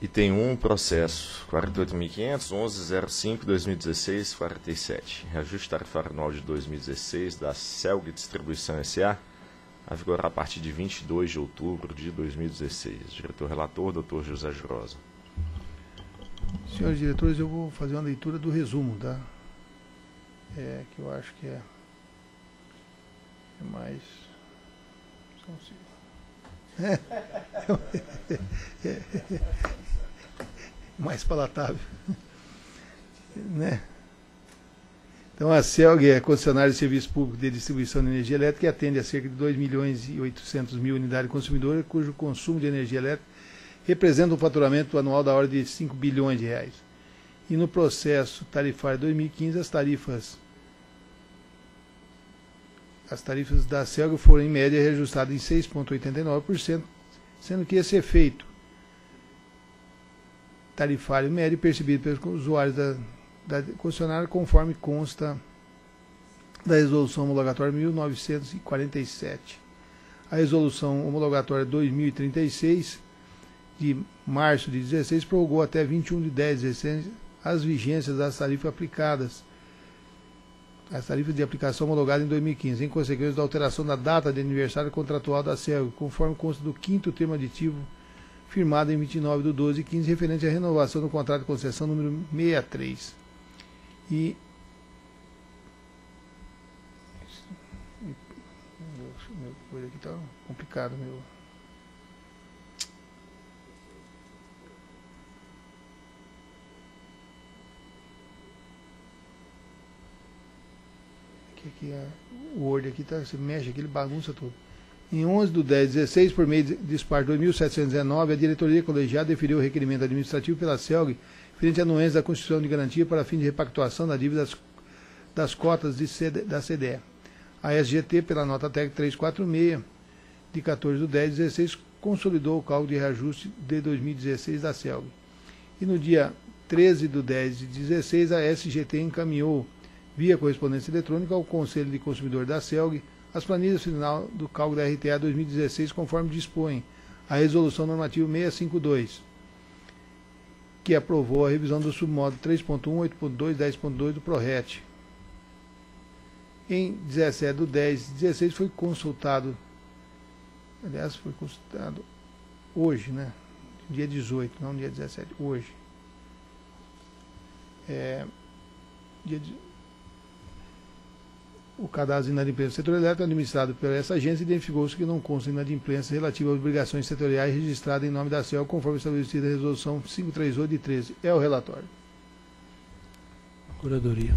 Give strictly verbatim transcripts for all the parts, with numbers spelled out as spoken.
Item um, processo quarenta e oito mil e quinhentos, onze zero cinco, dois mil e dezesseis, quarenta e sete. Reajuste tarifário anual de dois mil e dezesseis da Celg Distribuição S A a vigorar a partir de vinte e dois de outubro de dois mil e dezesseis. Diretor-relator, doutor José Jurosa. Senhores diretores, eu vou fazer uma leitura do resumo, tá? É, que eu acho que é, é mais... É, é, é, mais palatável, né? Então, a Celg é concessionária de serviço público de distribuição de energia elétrica e atende a cerca de dois milhões e oitocentos mil unidades consumidoras, cujo consumo de energia elétrica representa um faturamento anual da ordem de cinco bilhões de reais. E no processo tarifário dois mil e quinze, as tarifas as tarifas da Celg foram, em média, reajustadas em seis vírgula oitenta e nove por cento, sendo que esse efeito tarifário médio percebido pelos usuários da, da concessionária, conforme consta da Resolução Homologatória mil novecentos e quarenta e sete. A Resolução Homologatória dois mil e trinta e seis, de março de dezesseis, prorrogou até vinte e um de dez de dezesseis as vigências das tarifas aplicadas, as tarifas de aplicação homologadas em dois mil e quinze, em consequência da alteração da data de aniversário contratual da Celg, conforme consta do quinto termo aditivo firmado em vinte e nove de doze de quinze, referente à renovação do contrato de concessão número sessenta e três. E meu coisa aqui está complicado, meu. Aqui, o Word aqui tá, você mexe aqui, ele bagunça tudo. Em onze de dez de dezesseis, por meio de despacho dois mil setecentos e dezenove, a diretoria colegiada deferiu o requerimento administrativo pela Celg frente à anuência da Constituição de Garantia para fim de repactuação da dívida das, das cotas de C D, da C D E. A S G T, pela nota técnica trezentos e quarenta e seis, de quatorze de dez de dezesseis, consolidou o cálculo de reajuste de dois mil e dezesseis da Celg. E no dia treze de dez de dezesseis, a S G T encaminhou via correspondência eletrônica ao Conselho de Consumidor da Celg as planilhas final do cálculo da R T A dois mil e dezesseis, conforme dispõe a Resolução Normativa seiscentos e cinquenta e dois, que aprovou a revisão do submodo três ponto um, oito ponto dois, dez ponto dois do PRORET. Em dezessete de dez de dezesseis foi consultado, aliás, foi consultado hoje, né? Dia dezoito, não dia dezessete, hoje. É, dia de, o cadastro de inadimplência do setor elétrico administrado por essa agência identificou-se que não consta inadimplência relativa a obrigações setoriais registradas em nome da Celg, conforme estabelecida na Resolução quinhentos e trinta e oito de treze. É o relatório. Procuradoria.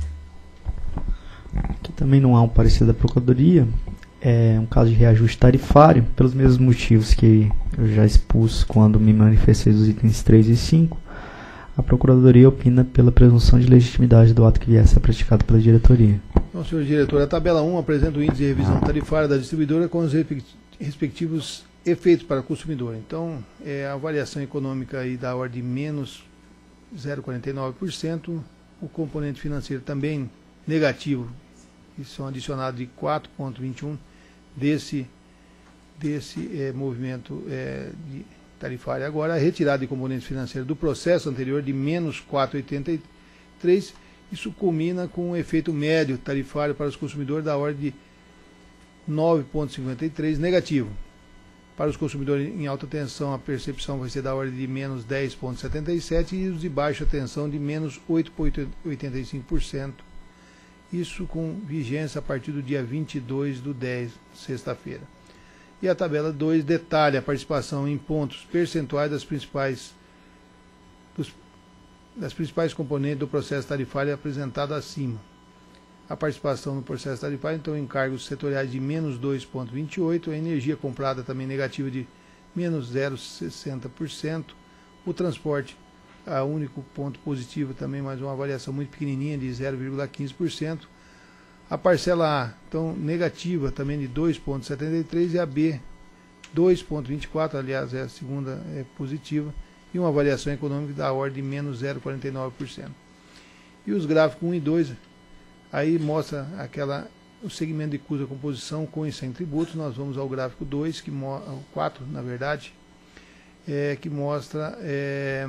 Aqui também não há um parecer da Procuradoria. É um caso de reajuste tarifário, pelos mesmos motivos que eu já expus quando me manifestei dos itens três e cinco. A Procuradoria opina pela presunção de legitimidade do ato que vier a ser praticado pela diretoria. Então, senhor diretor, a tabela um apresenta o índice de revisão tarifária da distribuidora com os respectivos efeitos para o consumidor. Então, é a variação econômica aí da ordem de menos zero vírgula quarenta e nove por cento, o componente financeiro também negativo, que são adicionados de quatro vírgula vinte e um desse, desse é, movimento é, de tarifário. Agora, a retirada de componente financeiro do processo anterior de menos quatro vírgula oitenta e três, isso culmina com um efeito médio tarifário para os consumidores da ordem de nove vírgula cinquenta e três negativo. Para os consumidores em alta tensão, a percepção vai ser da ordem de menos dez vírgula setenta e sete e os de baixa tensão de menos oito vírgula oitenta e cinco por cento. Isso com vigência a partir do dia vinte e dois de dez, sexta-feira. E a tabela dois detalha a participação em pontos percentuais das principais, dos, das principais componentes do processo tarifário apresentado acima. A participação no processo tarifário, então, encargos setoriais de menos dois vírgula vinte e oito por cento, a energia comprada também negativa de menos zero vírgula sessenta por cento, o transporte, a único ponto positivo também, mas uma variação muito pequenininha de zero vírgula quinze por cento, a parcela A, então, negativa também de dois vírgula setenta e três por cento e a B, dois vírgula vinte e quatro por cento, aliás, é a segunda é positiva, e uma variação econômica da ordem de menos zero vírgula quarenta e nove por cento. E os gráficos um e dois, aí mostra aquela, o segmento de custo da composição com e sem tributos. Nós vamos ao gráfico dois, que o quatro, na verdade, é, que mostra é,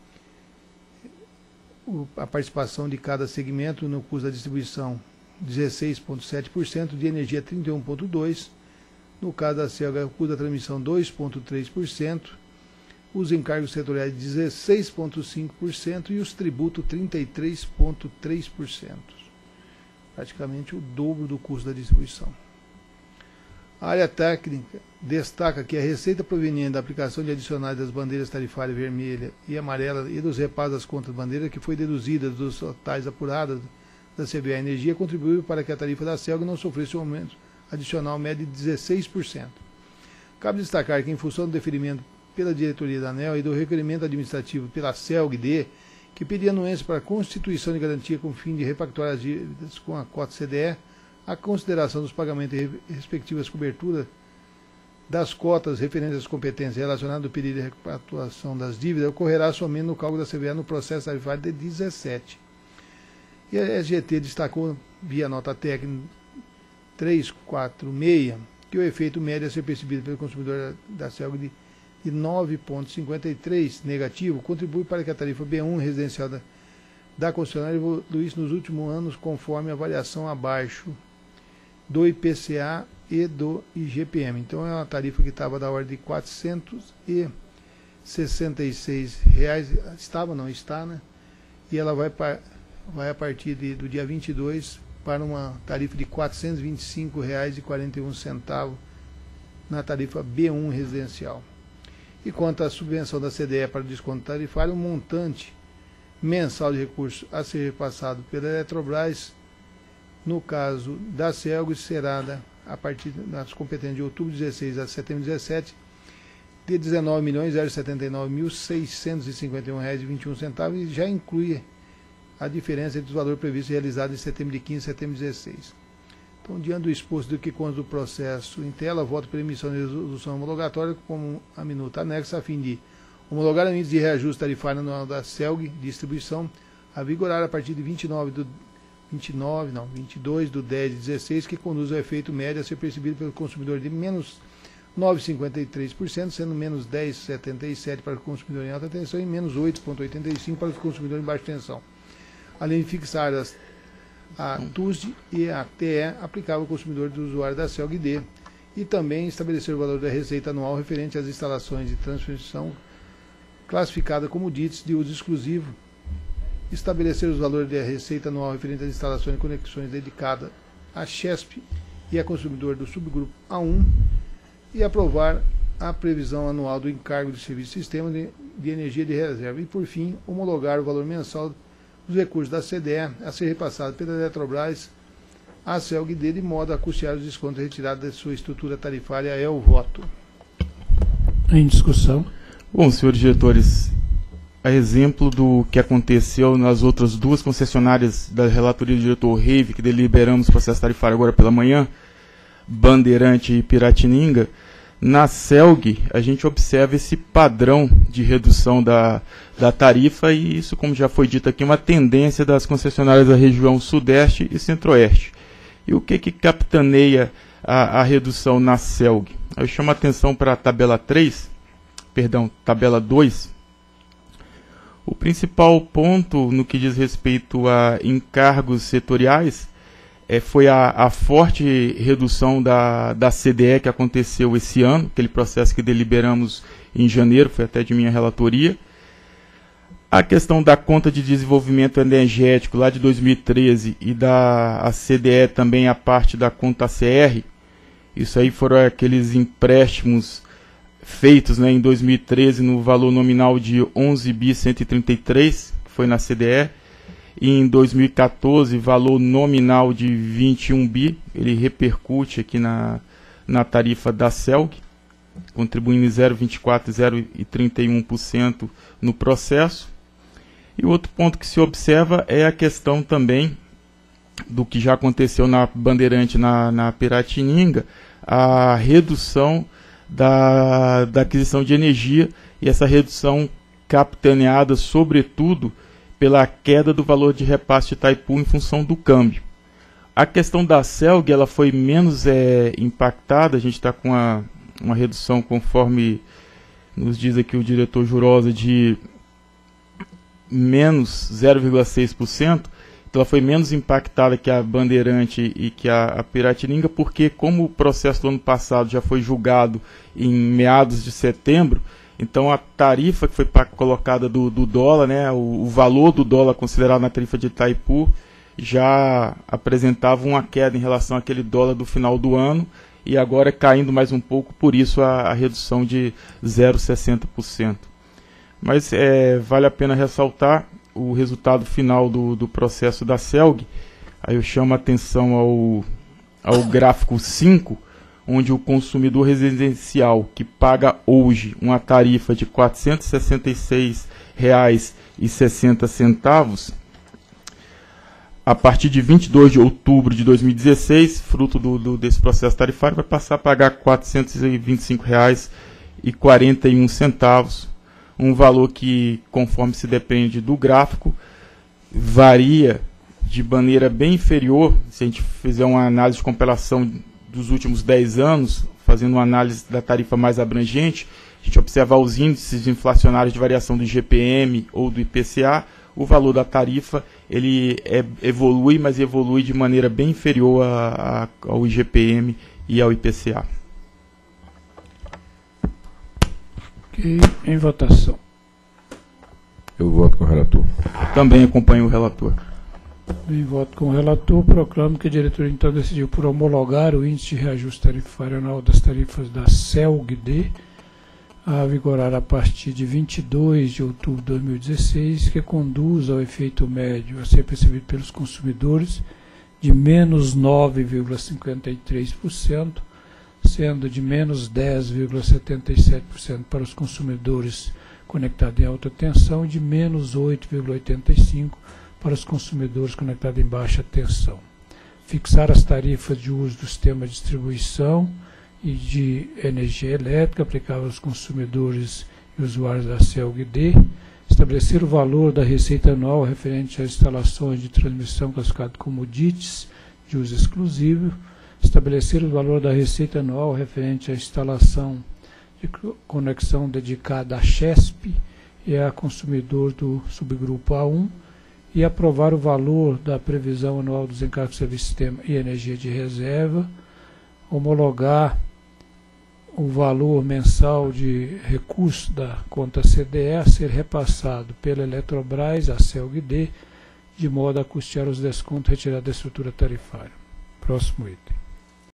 o, a participação de cada segmento no custo da distribuição, dezesseis vírgula sete por cento, de energia trinta e um vírgula dois por cento, no caso da CELG, o custo da transmissão dois vírgula três por cento, os encargos setoriais dezesseis vírgula cinco por cento e os tributos trinta e três vírgula três por cento. Praticamente o dobro do custo da distribuição. A área técnica destaca que a receita proveniente da aplicação de adicionais das bandeiras tarifárias vermelha e amarela e dos repassos das contas bandeiras, que foi deduzida dos totais apurados da C B A Energia, contribuiu para que a tarifa da CELG não sofresse um aumento adicional médio de dezesseis por cento. Cabe destacar que, em função do deferimento pela diretoria da ANEEL e do requerimento administrativo pela CELG-D, que pedia anuência para a constituição de garantia com o fim de repactuar as dívidas com a cota C D E, a consideração dos pagamentos e respectivas coberturas das cotas referentes às competências relacionadas ao pedido de repactuação das dívidas ocorrerá somente no cálculo da C B A no processo tarifário de dezessete. E a S G T destacou, via nota técnica trezentos e quarenta e seis, que o efeito médio a ser percebido pelo consumidor da CELG de, de nove vírgula cinquenta e três negativo contribui para que a tarifa B um residencial da, da concessionária evoluísse nos últimos anos conforme a variação abaixo do I P C A e do I G P M. Então é uma tarifa que estava da ordem de quatrocentos e sessenta e seis reais, estava, não está, né? E ela vai, vai a partir de, do dia vinte e dois para uma tarifa de quatrocentos e vinte e cinco reais e quarenta e um centavos na tarifa B um residencial. E quanto à subvenção da C D E para o desconto tarifário, o montante mensal de recursos a ser repassado pela Eletrobras, no caso da CELG, será da, a partir das competências de outubro dezesseis a setembro dezessete, de dezenove milhões setenta e nove mil seiscentos e cinquenta e um reais e vinte e um centavos, e já inclui a diferença entre os valores previstos e realizados em setembro de quinze e setembro de dezesseis. Então, diante do exposto do que consta do processo em tela, voto pela emissão de resolução homologatória como a minuta anexa, a fim de homologar o índice de reajuste tarifário anual da CELG distribuição a vigorar a partir de vinte e nove do vinte e nove, não, vinte e dois do dez de dezesseis, que conduz ao efeito médio a ser percebido pelo consumidor de menos nove vírgula cinquenta e três por cento, sendo menos dez vírgula setenta e sete por cento para o consumidor em alta tensão e menos oito vírgula oitenta e cinco por cento para o consumidor em baixa tensão. Além de fixar as, a T U S D e a T E aplicável ao consumidor do usuário da CELG-D, e também estabelecer o valor da receita anual referente às instalações de transmissão classificada como D I Ts de uso exclusivo, estabelecer os valores da receita anual referente às instalações e conexões dedicadas à CHESP e a consumidor do subgrupo A um, e aprovar a previsão anual do encargo de serviço de sistema de, de energia de reserva. E, por fim, homologar o valor mensal dos recursos da C D E a ser repassado pela Eletrobras à CELG-D, de modo a custear os descontos retirados da sua estrutura tarifária. É o voto. Em discussão. Bom, senhores diretores, a exemplo do que aconteceu nas outras duas concessionárias da relatoria do diretor Reive, que deliberamos o processo tarifário agora pela manhã, Bandeirante e Piratininga, na CELG a gente observa esse padrão de redução da, da tarifa, e isso, como já foi dito aqui, é uma tendência das concessionárias da região Sudeste e Centro-Oeste. E o que, que capitaneia a, a redução na CELG? Eu chamo a atenção para a tabela três, perdão, tabela dois. O principal ponto no que diz respeito a encargos setoriais é, foi a, a forte redução da, da C D E que aconteceu esse ano, aquele processo que deliberamos em janeiro, foi até de minha relatoria. A questão da conta de desenvolvimento energético lá de dois mil e treze e da a C D E também a parte da conta C R, isso aí foram aqueles empréstimos feitos, né, em dois mil e treze no valor nominal de onze bi cento e trinta e três, que foi na C D E, e em dois mil e quatorze valor nominal de vinte e um bi, ele repercute aqui na, na tarifa da CELG, contribuindo em zero vírgula vinte e quatro, zero vírgula trinta e um por cento no processo. E o outro ponto que se observa é a questão também do que já aconteceu na Bandeirante, na, na Piratininga, a redução Da, da aquisição de energia, e essa redução capitaneada sobretudo pela queda do valor de repasse de Itaipu em função do câmbio. A questão da CELG, ela foi menos é, impactada, a gente está com uma, uma redução conforme nos diz aqui o diretor Jurosa, de menos zero vírgula seis por cento, então ela foi menos impactada que a Bandeirante e que a, a Piratininga, porque como o processo do ano passado já foi julgado em meados de setembro, então a tarifa que foi colocada do, do dólar, né, o, o valor do dólar considerado na tarifa de Itaipu, já apresentava uma queda em relação àquele dólar do final do ano, e agora caindo mais um pouco, por isso a, a redução de zero vírgula sessenta por cento. Mas é, vale a pena ressaltar o resultado final do, do processo da CELG. Aí eu chamo a atenção ao, ao gráfico cinco, onde o consumidor residencial que paga hoje uma tarifa de quatrocentos e sessenta e seis reais e sessenta centavos, a partir de vinte e dois de outubro de dois mil e dezesseis, fruto do, do, desse processo tarifário, vai passar a pagar quatrocentos e vinte e cinco reais e quarenta e um centavos, um valor que, conforme se depende do gráfico, varia de maneira bem inferior. Se a gente fizer uma análise de comparação dos últimos dez anos, fazendo uma análise da tarifa mais abrangente, a gente observar os índices inflacionários de variação do I G P M ou do I P C A, o valor da tarifa ele é, evolui, mas evolui de maneira bem inferior a, a, ao I G P M e ao I P C A. Ok, em votação. Eu voto com o relator. Também acompanho o relator. Em voto com o relator, proclamo que a diretoria então decidiu por homologar o índice de reajuste tarifário anual das tarifas da CELG-D a vigorar a partir de vinte e dois de outubro de dois mil e dezesseis, que conduz ao efeito médio a ser percebido pelos consumidores de menos nove vírgula cinquenta e três por cento, sendo de menos dez vírgula setenta e sete por cento para os consumidores conectados em alta tensão e de menos oito vírgula oitenta e cinco por cento para os consumidores conectados em baixa tensão. Fixar as tarifas de uso do sistema de distribuição e de energia elétrica aplicável aos consumidores e usuários da CELG-D, estabelecer o valor da receita anual referente às instalações de transmissão classificado como D I Ts de uso exclusivo, estabelecer o valor da receita anual referente à instalação de conexão dedicada à CHESP e a consumidor do subgrupo A um, e aprovar o valor da previsão anual dos encargos de serviço sistema e energia de reserva, homologar o valor mensal de recurso da conta C D E a ser repassado pela Eletrobras à CELG-D, de modo a custear os descontos retirados da estrutura tarifária. Próximo item.